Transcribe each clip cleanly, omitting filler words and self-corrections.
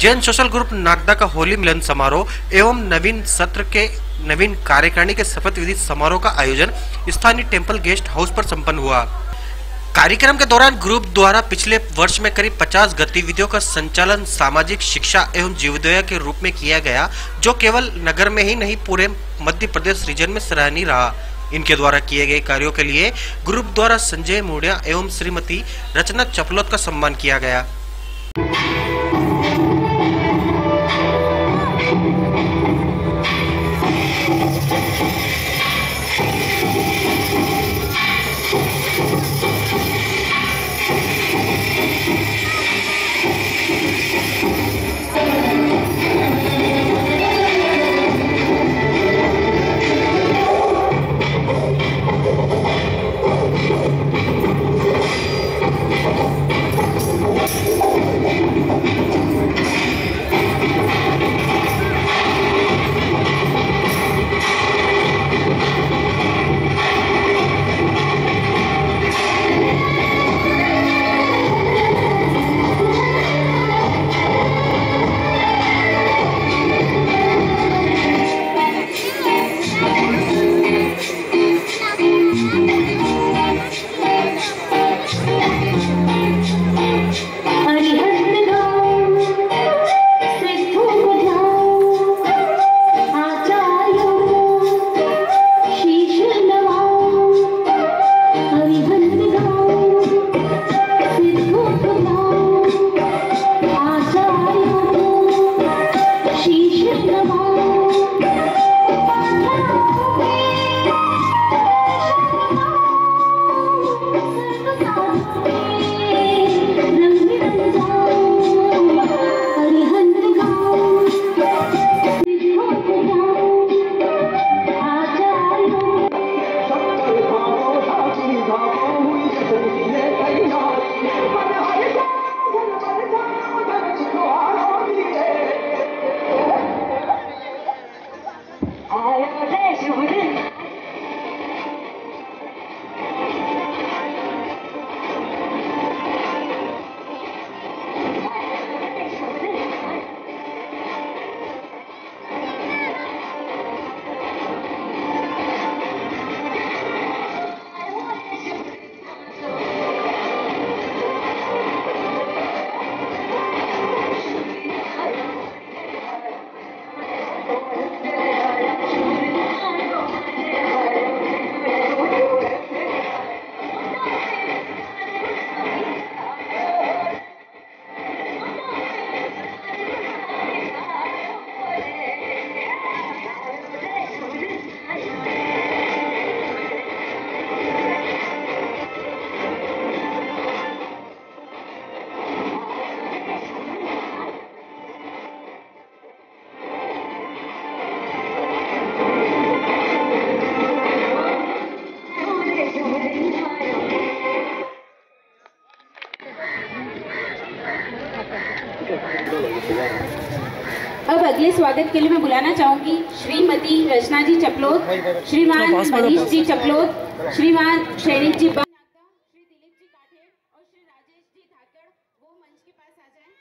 Jain social group Nagda का होली मिलन समारोह एवं नवीन सत्र के नवीन कार्यकारिणी के शपथ विधि समारोह का आयोजन स्थानीय टेम्पल गेस्ट हाउस पर संपन्न हुआ। कार्यक्रम के दौरान ग्रुप द्वारा पिछले वर्ष में करीब 50 गतिविधियों का संचालन सामाजिक शिक्षा एवं जीवोदय के रूप में किया गया, जो केवल नगर में ही नहीं पूरे मध्य प्रदेश रीजन में सराहनीय रहा। इनके द्वारा किए गए कार्यों के लिए ग्रुप द्वारा संजय मुड़िया एवं श्रीमती रचना चपलोत का सम्मान किया गया। अब अगले स्वागत के लिए मैं बुलाना चाहूंगी श्रीमती रचना जी चपलोत, श्रीमान मनीष जी चपलोत, श्रीमान शैनिक जी, श्री दिलीप जी काठे और श्री राजेश जी धाकड़, वो मंच के पास आ जाएं।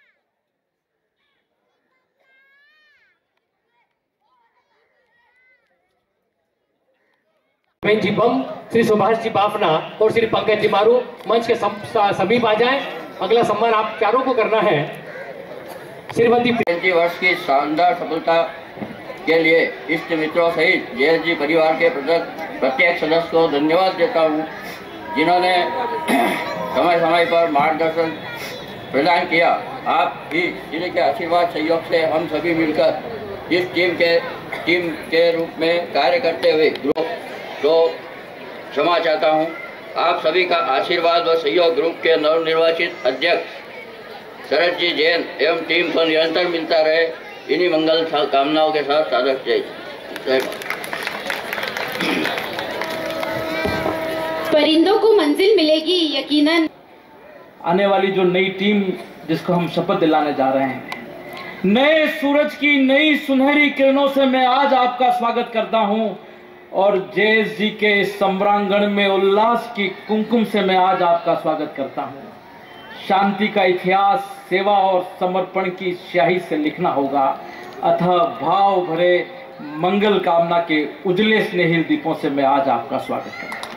जी बम, श्री सुभाष जी बाफना और श्री पंकज जी मारू मंच के समीप आ जाएं। अगला सम्मान आप चारों को करना है। श्रीमती 35 वर्ष की शानदार सफलता के लिए इष्ट मित्रों सहित जैन जी परिवार के प्रत्येक सदस्य को धन्यवाद देता हूँ, जिन्होंने समय समय पर मार्गदर्शन प्रदान किया। आप भी जिनके आशीर्वाद सहयोग से हम सभी मिलकर इस टीम के रूप में कार्य करते हुए ग्रुप को क्षमा चाहता हूँ। आप सभी का आशीर्वाद व सहयोग ग्रुप के नवनिर्वाचित अध्यक्ष शरद जी जैन एवं टीम को निरंतर मिलता रहे। इन्हीं मंगल कामनाओं के साथ साधक जय। परिंदों को मंजिल मिलेगी यकीनन। आने वाली जो नई टीम जिसको हम शपथ दिलाने जा रहे हैं, नए सूरज की नई सुनहरी किरणों से मैं आज आपका स्वागत करता हूं और जयेश जी के इस सम्रांगण में उल्लास की कुमकुम से मैं आज आपका स्वागत करता हूं। शांति का इतिहास सेवा और समर्पण की स्याही से लिखना होगा। अतः भाव भरे मंगल कामना के उजले स्नेहिल दीपों से मैं आज आपका स्वागत करता हूं।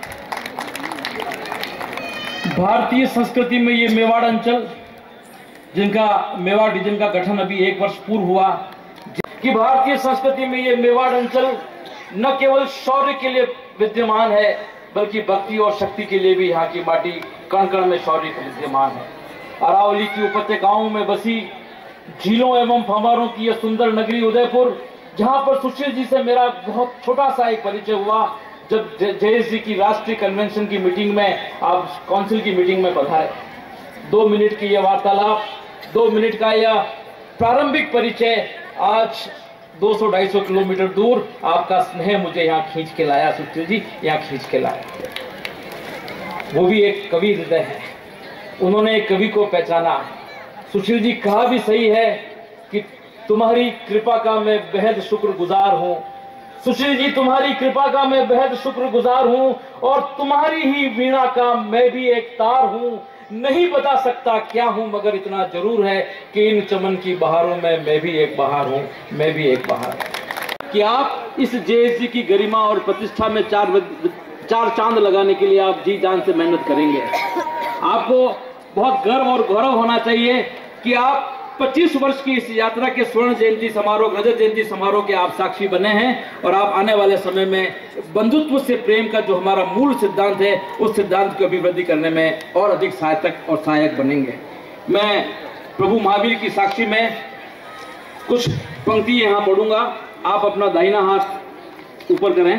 भारतीय संस्कृति में ये मेवाड़ अंचल, जिनका मेवाड़ रीजन का गठन अभी 1 वर्ष पूर्व हुआ, कि भारतीय संस्कृति में ये मेवाड़ अंचल न केवल शौर्य के लिए विद्यमान है, बल्कि भक्ति और शक्ति के लिए भी यहाँ की माटी कण कण में शौर्य का विद्यमान है। अरावली की उपत्यकाओं में बसी झीलों एवं फव्वारों की यह सुंदर नगरी उदयपुर, जहाँ पर सुशील जी से मेरा बहुत छोटा सा एक परिचय हुआ जब जेएसजी की राष्ट्रीय कन्वेंशन की मीटिंग में, आप काउंसिल की मीटिंग में पधारे। 2 मिनट की यह वार्तालाप, 2 मिनट का यह प्रारंभिक परिचय आज 200-250 किलोमीटर दूर आपका स्नेह मुझे यहाँ खींच के लाया। सुशील जी यहाँ खींच के लाया। वो भी एक कवि हृदय है, उन्होंने एक कवि को पहचाना। सुशील जी कहा भी सही है कि तुम्हारी कृपा का मैं बेहद शुक्रगुजार हूँ। सुशील जी तुम्हारी कृपा का मैं बेहद शुक्रगुजार हूँ, और तुम्हारी ही वीणा का मैं भी एक तार हूँ। नहीं बता सकता क्या हूँ, मगर इतना जरूर है कि इन चमन की बहारों में मैं भी एक बहार हूँ, मैं भी एक बहार हूँ। कि आप इस जेएसजी की गरिमा और प्रतिष्ठा में चार चांद लगाने के लिए आप जी जान से मेहनत करेंगे। आपको बहुत गर्व और गौरव होना चाहिए कि आप 25 वर्ष की इस यात्रा के स्वर्ण जयंती समारोह, रजत जयंती समारोह के आप साक्षी बने हैं, और आप आने वाले समय में बंधुत्व से प्रेम का जो हमारा मूल सिद्धांत है, उस सिद्धांत को अभिवृद्धि करने में और अधिक सहायक और सहायक बनेंगे। मैं प्रभु महावीर की साक्षी में कुछ पंक्ति यहाँ पढ़ूंगा। आप अपना दाहिना हाथ ऊपर करें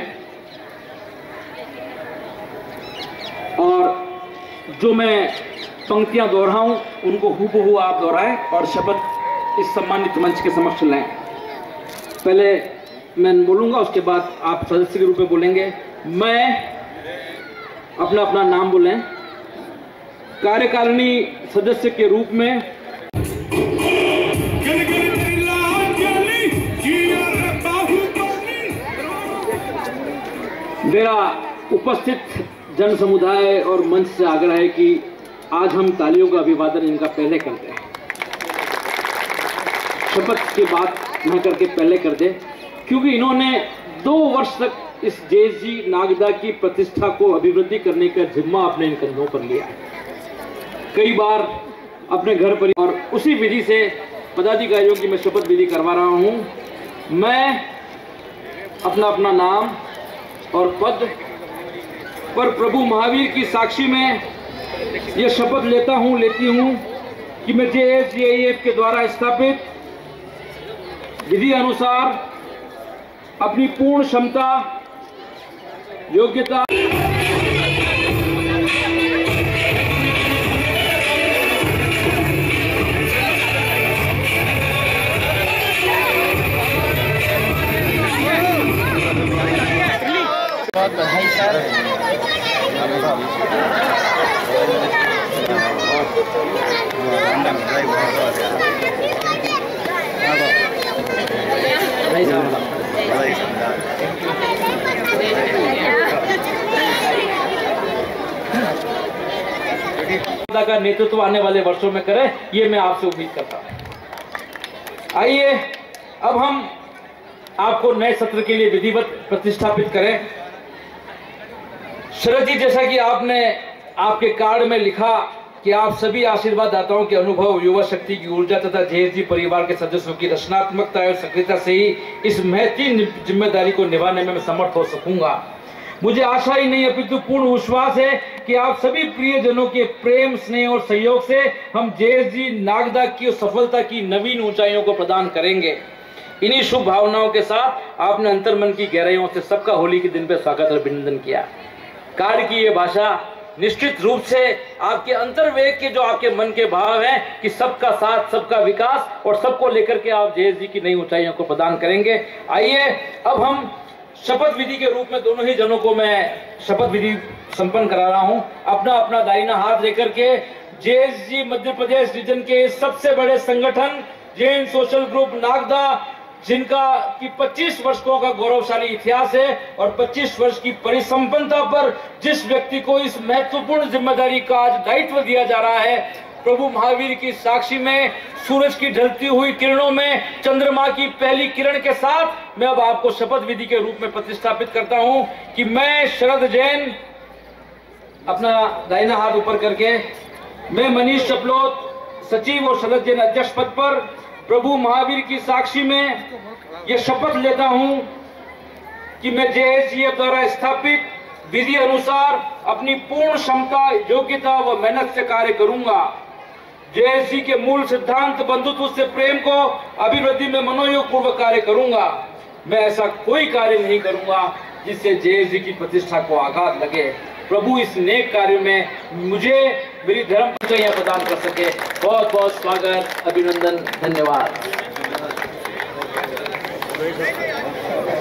और जो मैं पंक्तियां दोहराऊं उनको हूबहू आप दोहराएं और शपथ इस सम्मानित मंच के समक्ष लाएं। पहले मैं बोलूंगा, उसके बाद आप सदस्य के रूप में बोलेंगे। मैं अपना नाम बोलें। कार्यकारिणी सदस्य के रूप में मेरा उपस्थित जन समुदाय और मंच से आग्रह है कि आज हम तालियों का अभिवादन इनका पहले करते हैं। शपथ की बात न करके पहले कर दे, क्योंकि इन्होंने 2 वर्ष तक इस जेएसजी नागदा की प्रतिष्ठा को अभिवृद्धि करने का जिम्मा अपने इन कंधों पर लिया है। कई बार अपने घर पर, और उसी विधि से पदाधिकारियों की मैं शपथ विधि करवा रहा हूं। मैं अपना नाम और पद पर प्रभु महावीर की साक्षी में यह शपथ लेती हूं कि मैं जेएसजीएफ के द्वारा स्थापित विधि अनुसार अपनी पूर्ण क्षमता, योग्यता बहुत बधाई सर। का नेतृत्व आने वाले वर्षों में करे, ये मैं आपसे उम्मीद करता हूं। आइए अब हम आपको नए सत्र के लिए विधिवत प्रतिष्ठापित करें। शरद जी, जैसा कि आपने आपके कार्ड में लिखा कि आप सभी आशीर्वाददाताओं के अनुभव, युवा शक्ति की ऊर्जा तथा जेएसजी परिवार के सदस्यों की रचनात्मकता और सक्रियता से ही इस महत्वपूर्ण जिम्मेदारी को निभाने में मैं समर्थ हो सकूंगा। मुझे आशा ही नहीं अपितु पूर्ण विश्वास है कि आप सभी प्रियजनों के प्रेम, स्नेह और सहयोग से हम जेएसजी नागदा की सफलता की नवीन ऊंचाइयों को प्रदान करेंगे। इन्हीं शुभ भावनाओं के साथ आपने अंतर्मन की गहराइयों से सबका होली के दिन पे स्वागत और अभिनंदन किया। कार्य की ये भाषा निश्चित रूप से आपके अंतर्वेग के जो आपके मन के भाव हैं कि सबका साथ, सबका विकास और सबको लेकर के आप जेएसजी की नई ऊंचाइयों को प्रदान करेंगे। आइए अब हम शपथ विधि के रूप में दोनों ही जनों को मैं शपथ विधि संपन्न करा रहा हूं। अपना दाहिना हाथ लेकर के जेएसजी मध्य प्रदेश रीजन के सबसे बड़े संगठन जैन सोशल ग्रुप नागदा, जिनका कि 25 वर्षों का गौरवशाली इतिहास है और 25 वर्ष की परिसंपन्नता पर जिस व्यक्ति को इस महत्वपूर्ण जिम्मेदारी का आज दायित्व दिया जा रहा है, प्रभु महावीर की साक्षी में, सूरज की ढलती हुई किरणों में, चंद्रमा की पहली किरण के साथ मैं अब आपको शपथ विधि के रूप में प्रतिष्ठापित करता हूं कि मैं शरद जैन, अपना दाहिना हाथ ऊपर करके, मैं मनीष चपलोत सचिव और शरद जैन अध्यक्ष पद पर प्रभु महावीर की साक्षी में यह शपथ लेता हूं कि मैं जेएसजीएफ द्वारा स्थापित विधि अनुसार अपनी पूर्ण क्षमता, योग्यता व मेहनत से कार्य करूंगा। जेएसजी के मूल सिद्धांत बंधुत्व से प्रेम को अभिवृद्धि में मनोयोग पूर्वक कार्य करूंगा। मैं ऐसा कोई कार्य नहीं करूंगा जिससे जेएसजी की प्रतिष्ठा को आघात लगे। प्रभु इस नेक कार्य में मुझे मेरी धर्म प्रतिज्ञा प्रदान कर सके। बहुत बहुत स्वागत, अभिनंदन, धन्यवाद।